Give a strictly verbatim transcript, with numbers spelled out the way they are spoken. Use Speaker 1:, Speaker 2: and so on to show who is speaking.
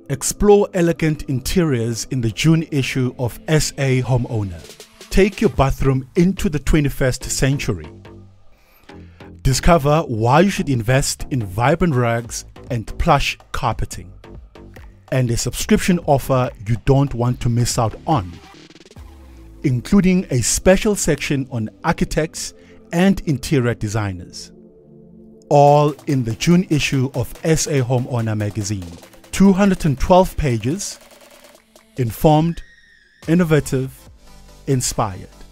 Speaker 1: Explore elegant interiors in the June issue of S A Homeowner. Take your bathroom into the twenty-first century. Discover why you should invest in vibrant rugs and plush carpeting. And a subscription offer you don't want to miss out on, including a special section on architects and interior designers. All in the June issue of S A Homeowner magazine. two hundred twelve pages, informed, innovative, inspired.